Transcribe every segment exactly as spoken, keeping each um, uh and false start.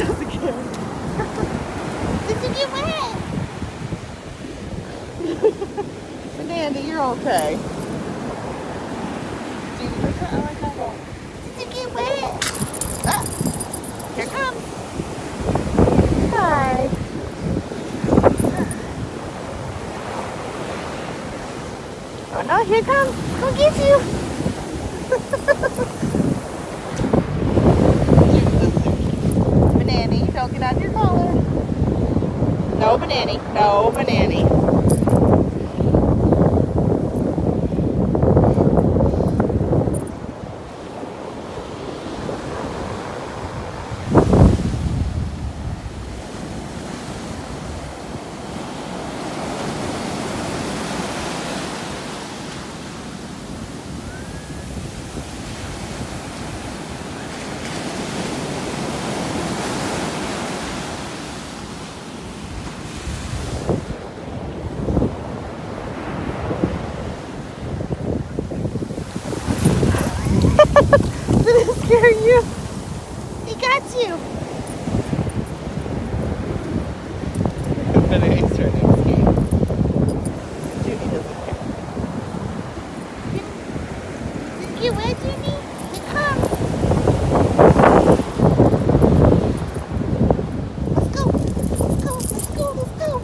us again. Did you get wet? Banana, you're okay. Did you get wet? Ah, here it comes. Hi. Oh no, here it comes. Go get you. Banana, don't get out of your collar. No banana, no banana. Did it scare you? He got you. But it's starting to escape. Judy doesn't care. Did you get wet, Judy? Here comes. Let's go. Let's go. Let's go. Let's go.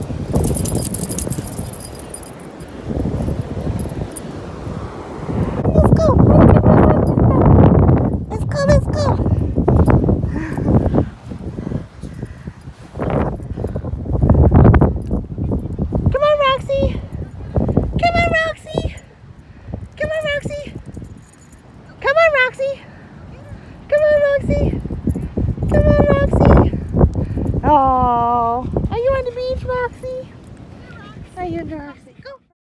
Let's go. Let's go, let's go. Come on, Roxy. Come on, Roxy. Come on, Roxy. Come on, Roxy. Come on, Roxy. Come on, Roxy. Oh, are you on the beach, Roxy? Are you on the Roxy? Go.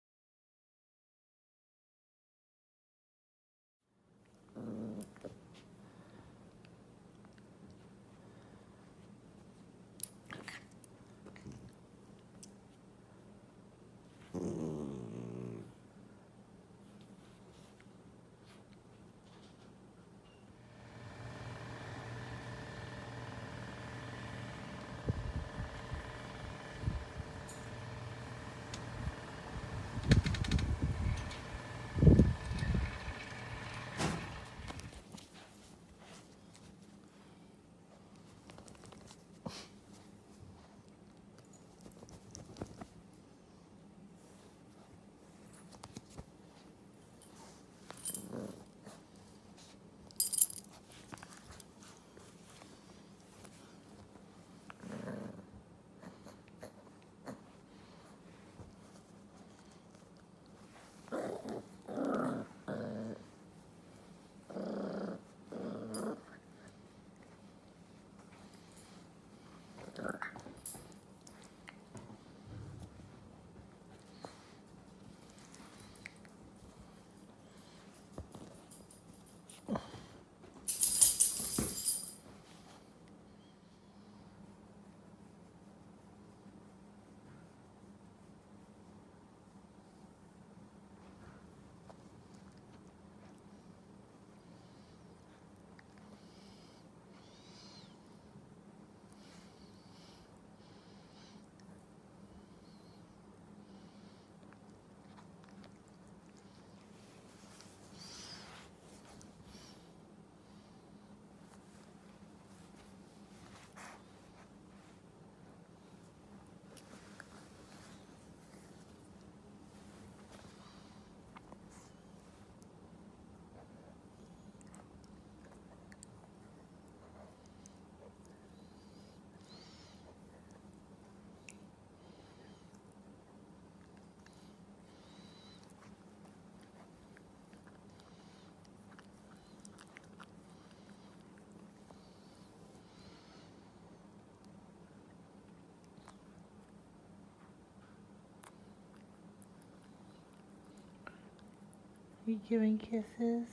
You giving kisses?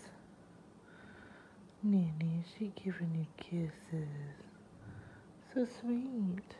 Nanny, she giving you kisses. So sweet.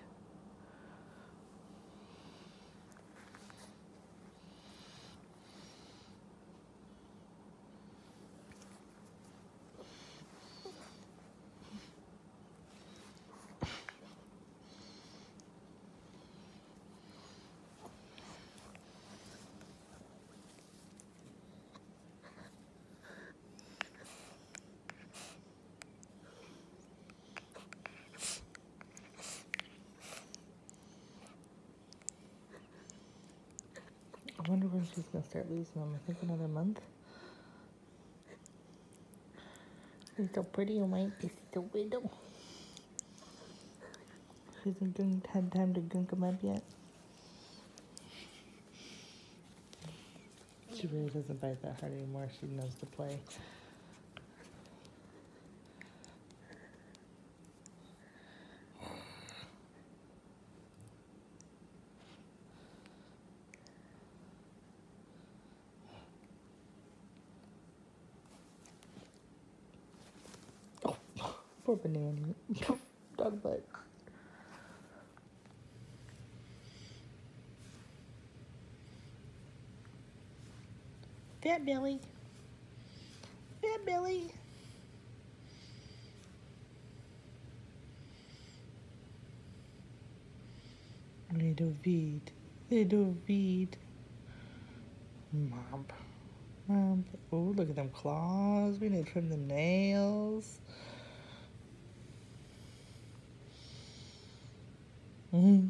think she's gonna start losing them. I think another month. She's so pretty, oh my, this is so widow. She hasn't had time to gunk them up yet. She really doesn't bite that hard anymore. She knows to play. Oh, poor banana. Dog butt. Fat Billy. Fat Billy. Little bead. Little bead. Mom. Mom. Oh, look at them claws. We need to trim the nails. Mm-hmm.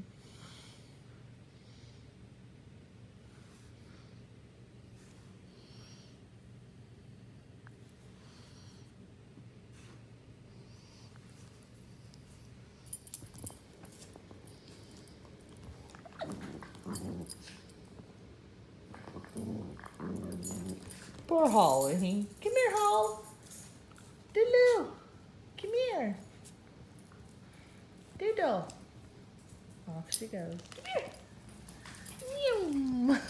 Poor Holly. Come here, Hall. Doodle. Come here. Doodle. Off she goes. Come here.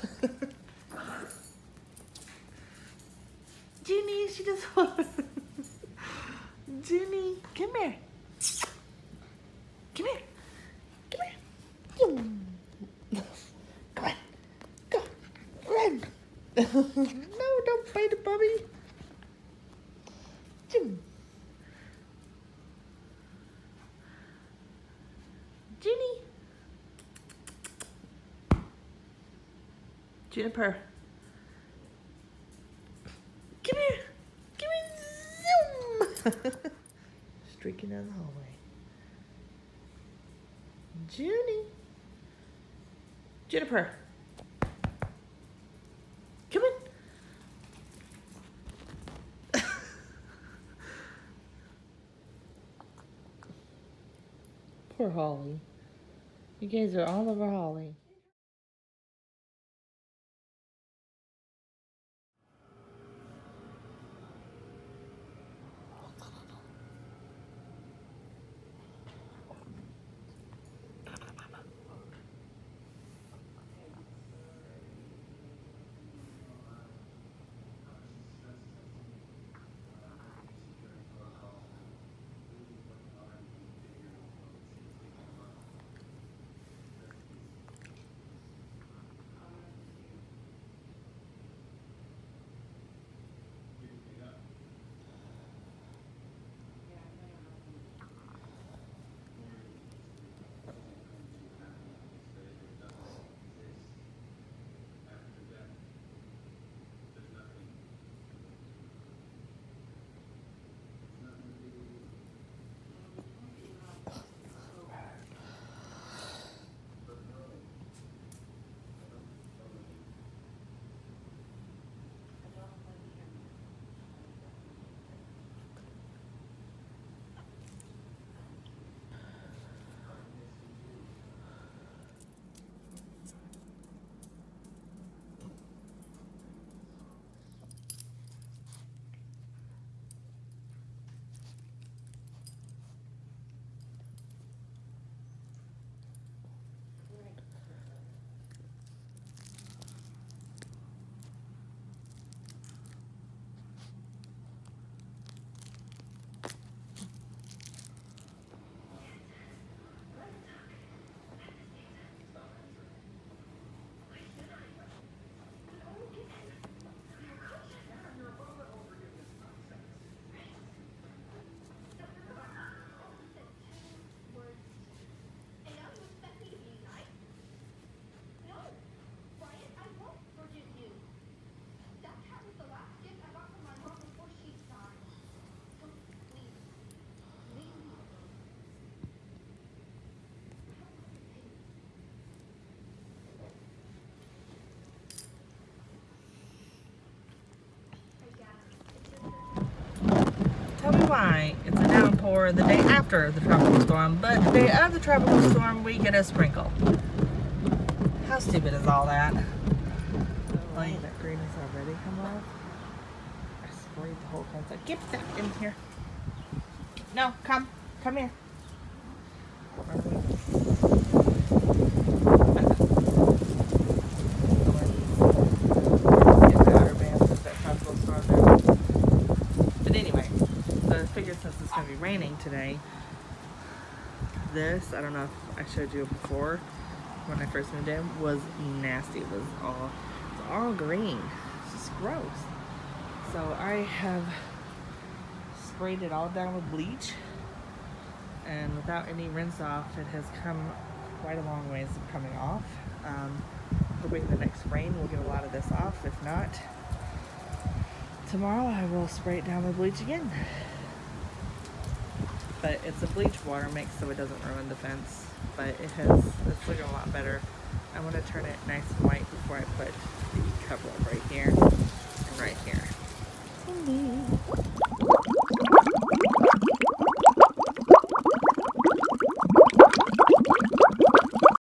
Ginny, she just Ginny, come here. Come here. Come here. Come on. Go. Run. No, don't bite it, Bubby. Jim. Ginny. Juniper. Come here. Come here. Zoom. Streaking down the hallway. Junie. Juniper. Come on. Poor Holly. You guys are all over Holly. why it's a downpour the day after the tropical storm, but the day of the tropical storm we get a sprinkle. How stupid is all that? Oh, like, that green has already come off. I sprayed the whole concept. Get that in here. No, come. Come here. But anyway, so I figured since it's going to be raining today, this, I don't know if I showed you before when I first moved in, was nasty. It was all, it was all green. It's just gross. So I have sprayed it all down with bleach, and without any rinse off, it has come quite a long ways of coming off. Um, hoping the next rain will get a lot of this off. If not, tomorrow I will spray it down with bleach again. But it's a bleach water mix, so it doesn't ruin the fence. But it has, it's looking a lot better. I want to turn it nice and white before I